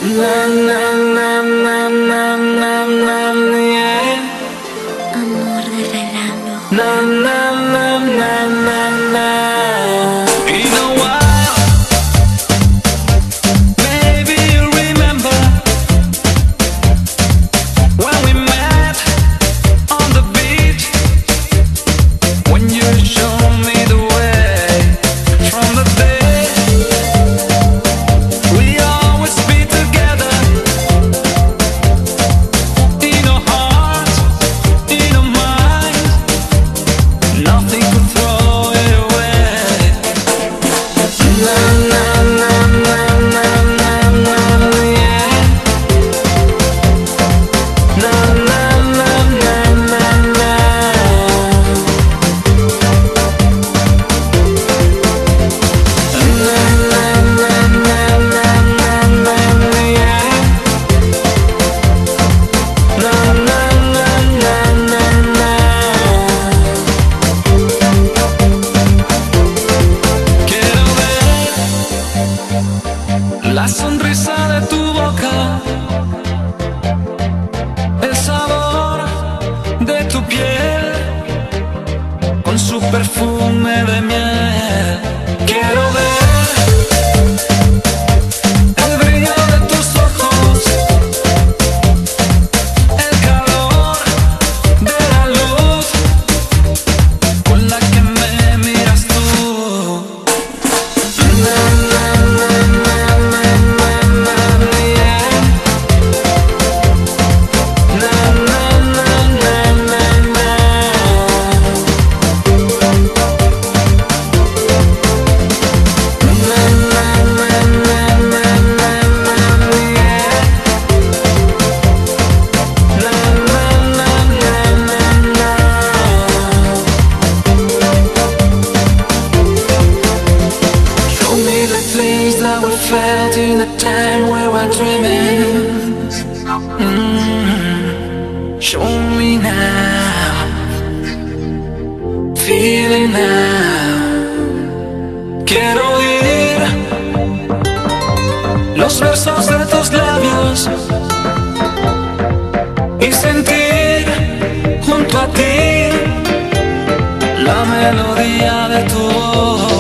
Na na na na na na na, yeah. Amor de verano. Na na na na na na. In a while, maybe you remember when we met on the beach, when you showed me the way from the day we always be together. In our hearts, in our minds, nothing could throw it away. Na na na na na na na, yeah. Na na na na na na. Na na na na na na na, yeah. Na na na na na na. Quiero ver la sonrisa de tu boca, el sabor de tu piel, con su perfume de miel. Quiero ver el brillo de tus ojos, el calor de la luz con la que me miras tú. Na na na na na na na, yeah. Na na na na na na. Na na na na na na na, yeah. Na na na na na na. Show me the things that we felt in the time we were dreaming. Show me now, feeling now. Quiero oír los versos de tus labios y sentir junto a ti la melodía de tu voz.